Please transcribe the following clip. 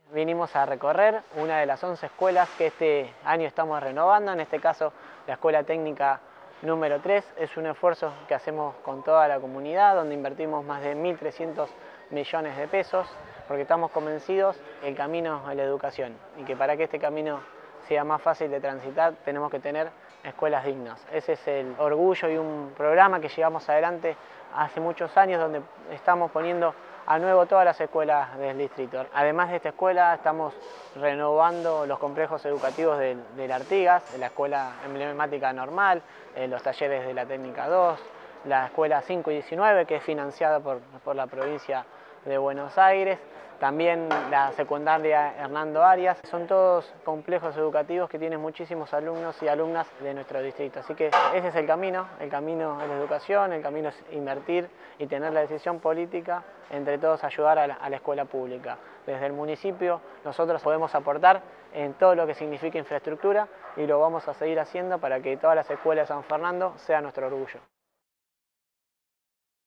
Vinimos a recorrer una de las 11 escuelas que este año estamos renovando, en este caso la Escuela Técnica número 3. Es un esfuerzo que hacemos con toda la comunidad, donde invertimos más de 1.300 millones de pesos, porque estamos convencidos que el camino es la educación y que para que este camino sea más fácil de transitar tenemos que tener escuelas dignas. Ese es el orgullo y un programa que llevamos adelante hace muchos años, donde estamos poniendo a nuevo todas las escuelas del distrito. Además de esta escuela, estamos renovando los complejos educativos del Artigas, de la escuela emblemática normal, los talleres de la técnica 2, la escuela 5 y 19, que es financiada por la provincia de Buenos Aires, también la secundaria Hernando Arias. Son todos complejos educativos que tienen muchísimos alumnos y alumnas de nuestro distrito. Así que ese es el camino es la educación, el camino es invertir y tener la decisión política, entre todos ayudar a la escuela pública. Desde el municipio nosotros podemos aportar en todo lo que significa infraestructura y lo vamos a seguir haciendo para que todas las escuelas de San Fernando sean nuestro orgullo.